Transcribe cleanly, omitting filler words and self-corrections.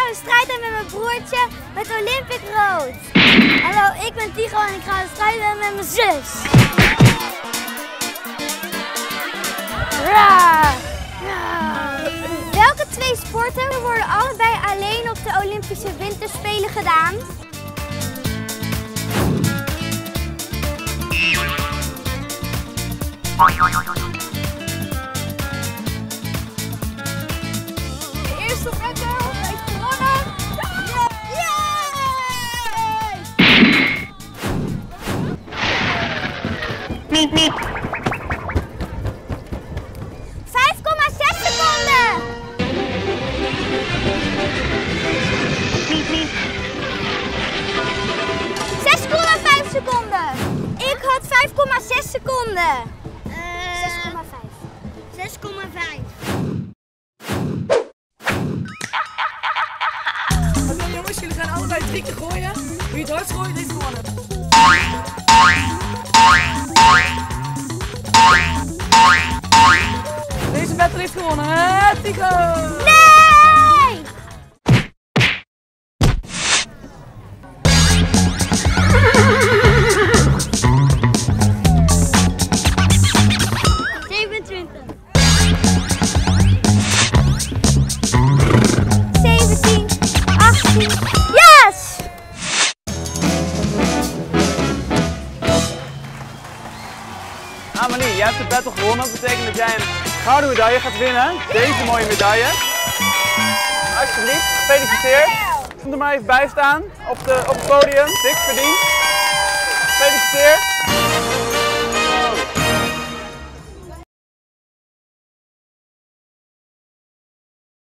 een strijd hebben met mijn broertje met Olympic Rood. Hallo, ik ben Tigo en ik ga een strijd hebben met mijn zus. Welke twee sporten worden allebei alleen op de Olympische Winterspelen gedaan? De eerste battle heeft gewonnen. Miep, miep. 5,6 seconden. Miep, miep. 6,5 seconden. Ik had 5,6 seconden. 6,5. 6,5. Oké jongens, jullie gaan allebei 3 keer gooien. Wie het hardst gooit, heeft gewonnen. Deze battle heeft gewonnen, hè, Tigo! Nee! Yes! Amelie, jij hebt de battle gewonnen. Dat betekent dat jij een gouden medaille gaat winnen. Deze mooie medaille. Alsjeblieft, gefeliciteerd. Kom er maar even bij staan op het podium. Dik verdiend. Gefeliciteerd.